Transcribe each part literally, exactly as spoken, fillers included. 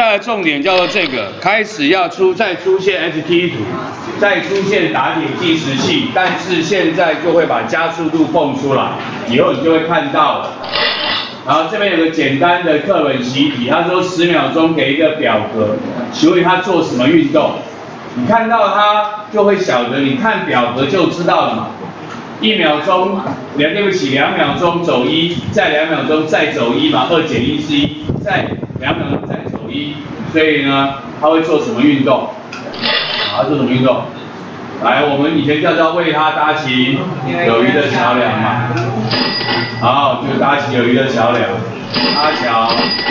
下来重点叫做这个，开始要出再出现 H T 图，再出现打点计时器，但是现在就会把加速度蹦出来，以后你就会看到了。然后这边有个简单的课本习题，他说十秒钟给一个表格，请问他做什么运动？你看到它就会晓得，你看表格就知道了嘛。一秒钟，两对不起，两秒钟走一，再两秒钟再走一嘛，二减一是一，再两秒钟再走一，所以呢，他会做什么运动？啊，做什么运动？来，我们以前叫做为他搭起友谊的桥梁嘛。好，就搭起友谊的桥梁，搭桥。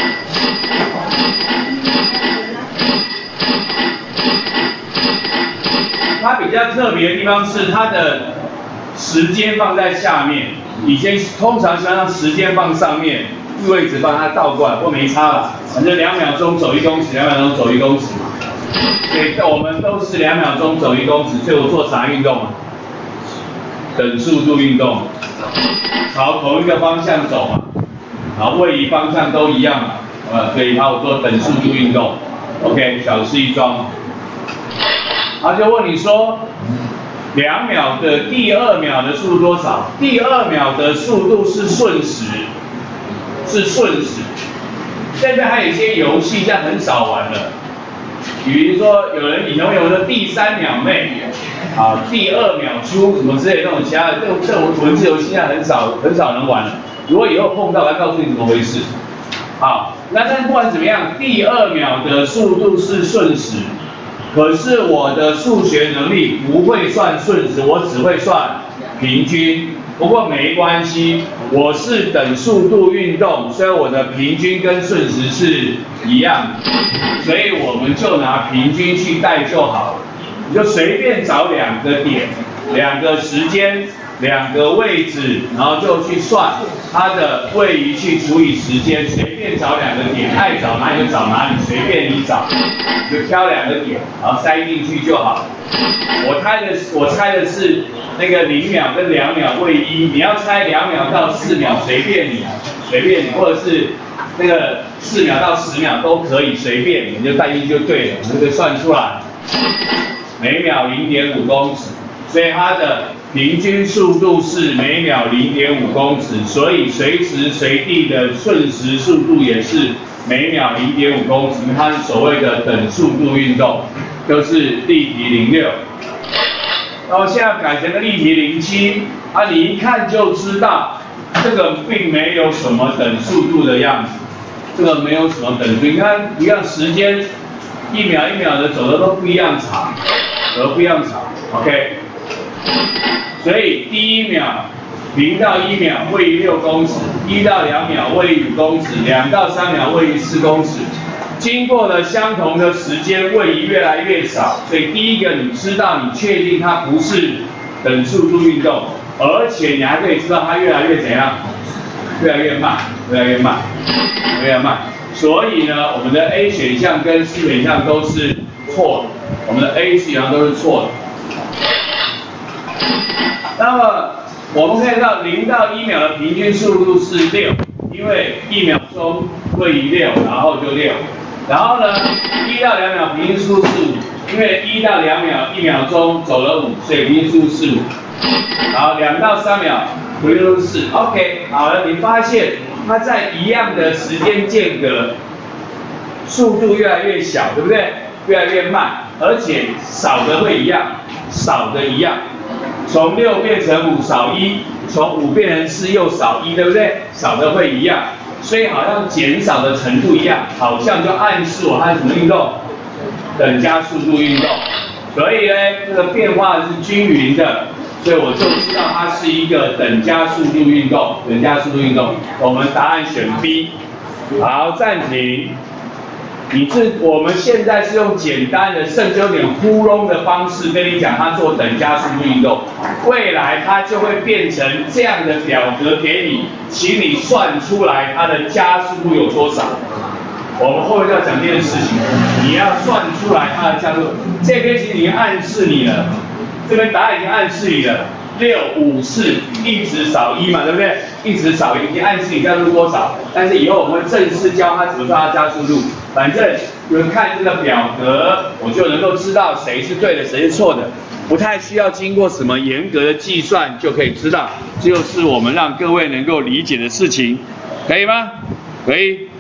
它比较特别的地方是它的时间放在下面，以前通常喜欢让时间放上面，位置帮它倒过来，不过没差了，反正两秒钟走一公尺，两秒钟走一公尺嘛。所以我们都是两秒钟走一公尺，所以我做啥运动啊？等速度运动，朝同一个方向走嘛，然后位移方向都一样嘛，呃，所以它我做等速度运动 ，OK， 小事一桩。他就问你说，两秒的第二秒的速度多少？第二秒的速度是瞬时，是瞬时。现在还有一些游戏，现在很少玩了。比如说，有人以前有的第三秒内，啊，第二秒出什么之类的这种其他的这种这种文字游戏，现在很少很少人玩了。如果以后碰到，我要告诉你怎么回事。好，那但不管怎么样，第二秒的速度是瞬时。可是我的数学能力不会算瞬时，我只会算平均。不过没关系，我是等速度运动，所以我的平均跟瞬时是一样的，所以我们就拿平均去带就好了。你就随便找两个点、两个时间、两个位置，然后就去算它的位移去除以时间，随便找两个点，爱找哪里就找哪里，随便你找。就挑两个点，然后塞进去就好。我猜的我猜的是那个零秒跟两秒位移，你要猜两秒到四秒随便你，随便你，或者是那个四秒到十秒都可以，随便你，你就带进去就对了，这个算出来，每秒零点五公尺，所以它的平均速度是每秒零点五公尺，所以随时随地的瞬时速度也是每秒零点五公尺，它是所谓的等速度运动，就是例题零六。然后现在改成个例题零七，啊，你一看就知道，这个并没有什么等速度的样子，这个没有什么等速，你看一样时间，一秒一秒的走的都不一样长，走的不一样长 ，OK。所以第一秒。零到一秒位移六公尺，一到两秒位移五公尺，两到三秒位移四公尺。经过了相同的时间，位移越来越少。所以第一个，你知道，你确定它不是等速度运动，而且你还可以知道它越来越怎样，越来越慢，越来越慢，越来越慢。所以呢，我们的 A 选项跟 C 选项都是错的，我们的 A、C 选项都是错的。那么我们可以看到零到一秒的平均速度是六，因为一秒钟位移六，然后就六。然后呢，一到两秒平均速度是五，因为一到两秒一秒钟走了五，所以平均速度是五。然后两到三秒平均速度是四。OK， 好了，你发现它在一样的时间间隔，速度越来越小，对不对？越来越慢，而且少的会一样，少的一样。从六变成五少一，从五变成四又少一，对不对？少的会一样，所以好像减少的程度一样，好像就暗示我它是什么运动？等加速度运动。所以呢，这个变化是均匀的，所以我就知道它是一个等加速度运动。等加速度运动，我们答案选 B。好，暂停。你这我们现在是用简单的，甚至有点糊弄的方式跟你讲，它做等加速度运动，未来它就会变成这样的表格给你，请你算出来它的加速度有多少。我们后面要讲这件事情，你要算出来它的加速度。这边其实已经暗示你了，这边答案已经暗示你了， 六五四，一值少一嘛，对不对？一值少一，你暗示你加速多少？但是以后我们会正式教他怎么算他加速度。反正有人看这个表格，我就能够知道谁是对的，谁是错的，不太需要经过什么严格的计算就可以知道，这就是我们让各位能够理解的事情，可以吗？可以。